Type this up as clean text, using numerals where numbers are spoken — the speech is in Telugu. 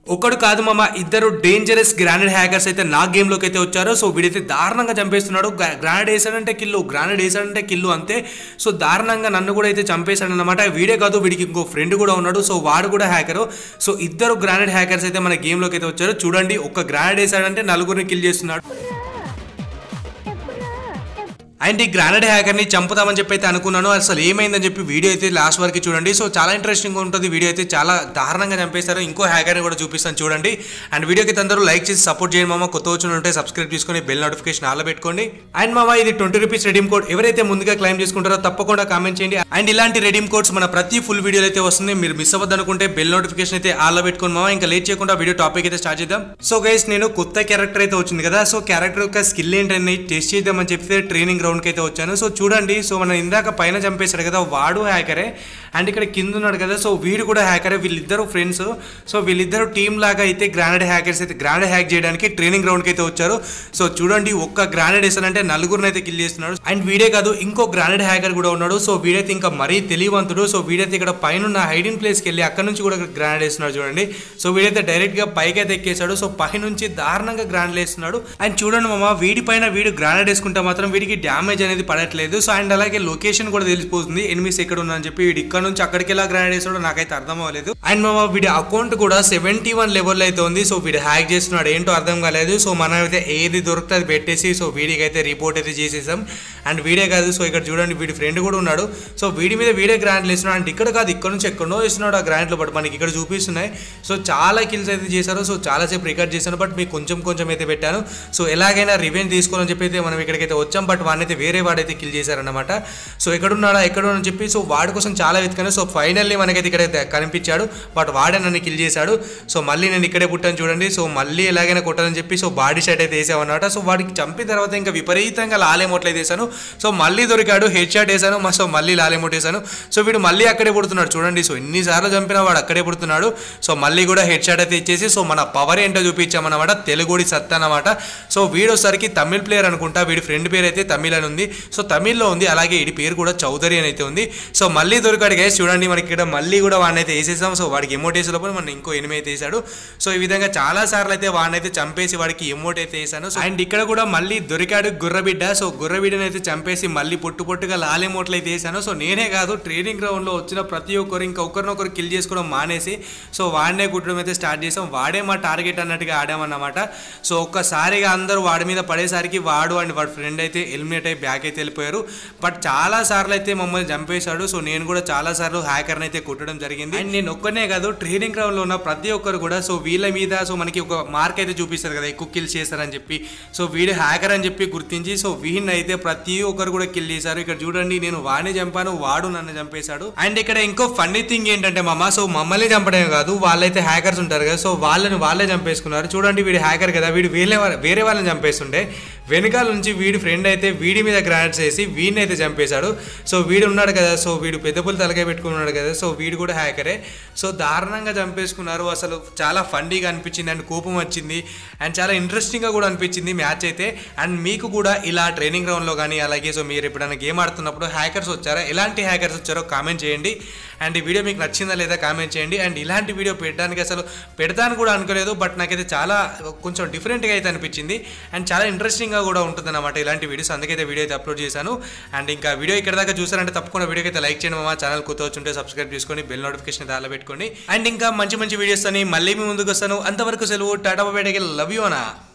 ఒకడు కాదు మామ, ఇద్దరు డేంజరస్ గ్రానైడ్ హ్యాకర్స్ అయితే నా గేమ్ లోకి అయితే వచ్చారు. సో వీడైతే దారుణంగా చంపేస్తున్నాడు. గ్రానైడ్ వేసాడంటే కిల్లు, గ్రానైడ్ వేసాడంటే కిల్లు అంతే. సో దారుణంగా నన్ను కూడా అయితే చంపేశాడు అనమాట. వీడే కాదు, వీడికి ఇంకో ఫ్రెండ్ కూడా ఉన్నాడు. సో వాడు కూడా హ్యాకరు. సో ఇద్దరు గ్రానైడ్ హ్యాకర్స్ అయితే మన గేమ్ లోకి అయితే వచ్చారు. చూడండి, ఒక గ్రానైడ్ వేసాడంటే నలుగురిని కిల్ చేస్తున్నాడు. అండ్ ఈ గ్రానైడ్ హ్యాకర్ని చంపుతామని చెప్పి అయితే అనుకున్నాను. అసలు ఏమైందని చెప్పి వీడియో అయితే లాస్ట్ వరకు చూడండి. సో చాలా ఇంట్రెస్టింగ్ ఉంటుంది వీడియో అయితే. చాలా దారుణంగా చంపేస్తారు. ఇంకో హ్యాకర్ని కూడా చూపిస్తాను చూడండి. అండ్ వీడియోకి అందరూ లైక్ చేసి సపోర్ట్ చేయండి మామ. కొత్త వచ్చిన ఉంటే సబ్స్క్రైబ్ చేసుకొని బెల్ నోటిఫికేషన్ ఆల్ పెట్టుకోండి. అండ్ మామ, ఇది 20 రూపీస్ రెడీమ్ కోడ్. ఎవరైతే ముందుగా క్లైమ్ చేసుకుంటారో తప్పకుండా కామెంట్ చేయండి. అండ్ ఇలాంటి రెడీమ్ కోడ్స్ మన ప్రతి ఫుల్ వీడియోలో అయితే వస్తుంది. మీరు మిస్ అవ్వద్దు అనుకుంటే బెల్ నోటిఫికేషన్ అయితే ఆల్ పెట్టుకోండి మామ. ఇంకా లేట్ చేయకుండా వీడియో టాపిక్ అయితే స్టార్ట్ చేద్దాం. సో గైస్, నేను కొత్త క్యారెక్టర్ అయితే వచ్చింది కదా. సో క్యారెక్టర్ యొక్క స్కిల్ ఏంటని టెస్ట్ చేద్దామని చెప్తే ట్రైనింగ్ గ్రౌండ్కి అయితే వచ్చాను. సో చూడండి, సో మనం ఇందాక పైన చంపేశాడు కదా, వాడు హ్యాకరే. అండ్ ఇక్కడ కింద ఉన్నాడు కదా, సో వీడు కూడా హ్యాకరే. వీళ్ళిద్దరు ఫ్రెండ్స్. సో వీళ్ళిద్దరు టీమ్ లాగా అయితే గ్రానైడ్ హ్యాకర్స్ అయితే గ్రానైడ్ హ్యాక్ చేయడానికి ట్రైనింగ్ గ్రౌండ్కి అయితే వచ్చారు. సో చూడండి, ఒక్క గ్రానైడ్ వేసానంటే నలుగురిని అయితే కిల్ చేస్తున్నాడు. అండ్ వీడే కాదు, ఇంకో గ్రానైడ్ హ్యాకర్ కూడా ఉన్నాడు. సో వీడైతే ఇంకా మరీ తెలియవంతుడు. సో వీడైతే ఇక్కడ పైన హైడింగ్ ప్లేస్కి వెళ్ళి అక్కడ నుంచి కూడా గ్రానైడ్ వేస్తున్నాడు చూడండి. సో వీడైతే డైరెక్ట్ గా పైకి అయితే ఎక్కేశాడు. సో పైనుంచి దారుణంగా గ్రానైడ్ వేస్తున్నాడు. అండ్ చూడండి మామ, వీడి పైన వీడు గ్రానైడ్ వేసుకుంటే మాత్రం వీడికి డ్యామేజ్ అనేది పడట్లేదు. సో అండ్ అలాగే లొకేషన్ కూడా తెలిసిపోతుంది, ఎనిమిస్ ఎక్కడ ఉన్నా అని చెప్పి. వీడు ఇక్కడ నుంచి అక్కడికి ఎలా గ్రానైడ్ వేసాడో నాకైతే అర్థం అవ్వలేదు. అండ్ మామ, వీడి అకౌంట్ కూడా 71 లెవెల్ అయితే ఉంది. సో వీడు హ్యాక్ చేస్తున్నాడు, ఏంటో అర్థం కాలేదు. సో మనం అయితే ఏది దొరికితే అది పెట్టేసి సో వీడికి అయితే రిపోర్ట్ అయితే చేసేసాం. అండ్ వీడే కాదు, సో ఇక్కడ చూడండి, వీడి ఫ్రెండ్ కూడా ఉన్నాడు. సో వీడి మీద వీడే గ్రానైడ్ వేస్తున్నాడు. అంటే ఇక్కడ కాదు, ఇక్కడ నుంచి ఎక్కడో వేస్తున్నాడు ఆ గ్రానైడ్ లో. బట్ మనకి ఇక్కడ చూపిస్తున్నాయి. సో చాలా కిల్స్ అయితే చేశారు. సో చాలాసేపు రికార్డ్ చేశాను, బట్ మీకు కొంచెం అయితే పెట్టాను. సో ఎలాగైనా రివెంజ్ తీసుకోవాలని చెప్పి అయితే మనం ఇక్కడికైతే వచ్చాం. బట్ వాడినైతే వేరే వాడైతే కిల్ చేశారన్నమాట. సో ఎక్కడున్నాడా అని చెప్పి సో వాడి కోసం చాలా వెతికాను. సో ఫైనల్లీ మనకైతే ఇక్కడ కనిపించాడు. బట్ వాడే నన్ను కిల్ చేశాడు. సో మళ్ళీ నేను ఇక్కడే పుట్టాను చూడండి. సో మళ్ళీ ఎలాగైనా కొట్టాలని చెప్పి సో బాడీ షాట్ అయితే వేసామన్నమాట. సో వాడికి చంపిన తర్వాత ఇంకా విపరీతంగా లాలేమోట్లు అయితే వేసాను. సో మళ్ళీ దొరికాడు, హెడ్ షాట్ వేసాను. సో మళ్ళీ లాలేమోట్ వేసాను. సో వీడు మళ్ళీ అక్కడే పుడుతున్నాడు చూడండి. సో ఎన్నిసార్లు చంపినా వాడు అక్కడే పుడుతున్నాడు. సో మళ్ళీ కూడా హెడ్ షాట్ అయితే ఇచ్చేసి సో మన పవర్ ఏంటో చూపించామన్నమాట. తెలుగుడి సత్తా అన్నమాట. సో వీడోసరికి తమిళ్ ప్లేయర్ అనుకుంటా. వీడి ఫ్రెండ్ పేరు అయితే తమిళ్ అని ఉంది. సో తమిళ్లో ఉంది. అలాగే వీడి పేరు కూడా చౌదరి అని అయితే ఉంది. సో మళ్ళీ దొరికాడు గైస్. చూడండి, మనకి ఇక్కడ మళ్ళీ కూడా వాడిని అయితే వేసేసాం. సో వాడికి ఎమోట్ వేసే లోపల మనం ఇంకో ఎనిమిది అయితే వేసాడు. సో ఈ విధంగా చాలా సార్లు అయితే వాడిని అయితే చంపేసి వాడికి ఎమోట్ అయితే వేసాను. అండ్ ఇక్కడ కూడా మళ్ళీ దొరికాడు గుర్రబిడ్డ. సో గుర్రబిడ్డని అయితే చంపేసి మళ్ళీ పొట్టుగా లాలెమోట్లు అయితే వేసాను. సో నేనే కాదు, ట్రైనింగ్ గ్రౌండ్ లో వచ్చిన ప్రతి ఒక్కరు ఇంకా ఒకరినొకరు కిల్ చేసుకోవడం మానేసి సో వాడినే కుట్టడం అయితే స్టార్ట్ చేసాం. వాడే మా టార్గెట్ అన్నట్టుగా ఆడామన్నమాట. సో ఒక్కసారిగా అందరూ వాడి మీద పడేసరికి వాడు అండ్ వాడి ఫ్రెండ్ అయితే ఎలిమినేట్ అయ్యి బ్యాక్ అయితే వెళ్ళిపోయారు. బట్ చాలా సార్లు అయితే మమ్మల్ని చంపేశాడు. సో నేను కూడా చాలా సార్లు హ్యాకర్ని అయితే కొట్టడం జరిగింది. అండ్ నేను ఒక్కనే కాదు, ట్రైనింగ్ గ్రౌండ్ లో ఉన్న ప్రతి ఒక్కరు కూడా సో వీళ్ళ మీద సో మనకి ఒక మార్క్ అయితే చూపిస్తారు కదా, ఎక్కువ కిల్ చేస్తారని చెప్పి. సో వీడు హ్యాకర్ అని చెప్పి గుర్తించి సో వీడిని అయితే ప్రతి ఒక్కరు కూడా కిల్ చేశారు. ఇక్కడ చూడండి, నేను వాడిని చంపాను, వాడు నన్ను చంపేశాడు. అండ్ ఇక్కడ ఇంకో ఫన్నీ థింగ్ ఏంటంటే మామ, సో మమ్మల్ని చంపడమే కాదు, వాళ్ళైతే హ్యాకర్స్ ఉంటారు కదా, సో వాళ్ళే చంపేసుకున్నారు. చూడండి, వీడు హ్యాకర్ కదా, వీడు వేరే వాళ్ళని చంపేస్తుండే వెనకాల నుంచి వీడి ఫ్రెండ్ అయితే వీడి మీద గ్రానైడ్స్ వేసి వీడిని అయితే చంపేశాడు. సో వీడు ఉన్నాడు కదా, సో వీడు పెద్ద పుల్లి తలకాయ పెట్టుకున్నాడు కదా, సో వీడు కూడా హ్యాకరే. సో దారుణంగా చంపేసుకున్నారు. అసలు చాలా ఫన్నీగా అనిపించింది అండ్ కోపం వచ్చింది అండ్ చాలా ఇంట్రెస్టింగ్గా కూడా అనిపించింది మ్యాచ్ అయితే. అండ్ మీకు కూడా ఇలా ట్రైనింగ్ గ్రౌండ్లో కానీ అలాగే సో మీరు ఎప్పుడైనా గేమ్ ఆడుతున్నప్పుడు హ్యాకర్స్ వచ్చారా, ఎలాంటి హ్యాకర్స్ వచ్చారో కామెంట్ చేయండి. అండ్ ఈ వీడియో మీకు నచ్చిందా లేదా కామెంట్ చేయండి. అండ్ ఇలాంటి వీడియో పెట్టడానికి అసలు పెడతాను కూడా అనుకోలేదు, బట్ నాకైతే చాలా కొంచెం డిఫరెంట్గా అయితే అనిపించింది అండ్ చాలా ఇంట్రెస్టింగ్గా కూడా ఉంటుంది అన్నమాట ఇలాంటి వీడియోస్. అందుకైతే వీడియో అయితే అప్లోడ్ చేశాను. అండ్ ఇంకా వీడియో ఇక్కడ దాకా చూసారంటే తప్పకుండా వీడియోకి అయితే లైక్ చేయండి. మా ఛానల్ కొత్త వచ్చుంటే సబ్స్క్రైబ్ చేసుకొని బెల్ నోటిఫికేషన్ అయితే ఆలో పెట్టుకోండి. అండ్ ఇంకా మంచి వీడియోస్ అని మళ్ళీ మీ ముందుకు వస్తాను. అంతవరకు సెలవు, tata bye bye, love you అన్నా.